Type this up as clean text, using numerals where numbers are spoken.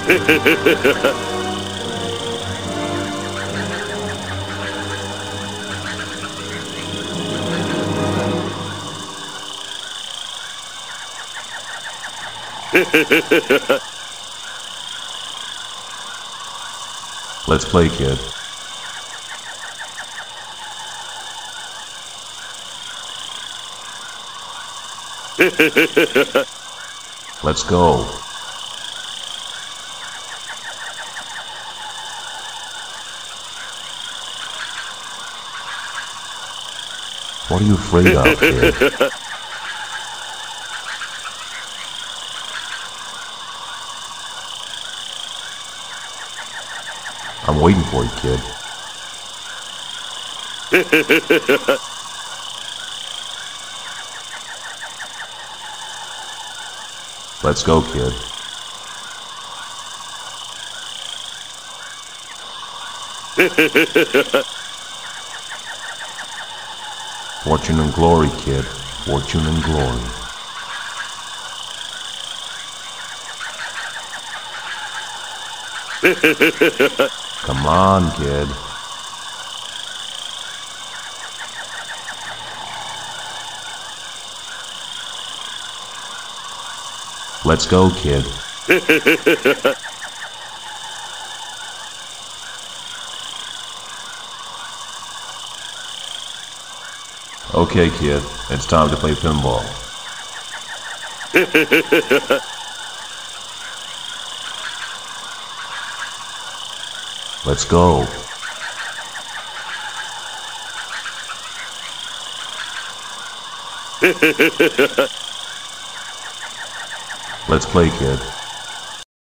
Let's play, kid. Let's go. What are you afraid of, kid? I'm waiting for you, kid. Let's go, kid. Fortune and glory, kid. Fortune and glory. Come on, kid. Let's go, kid. Okay, kid. It's time to play pinball. Let's go. Let's play, kid.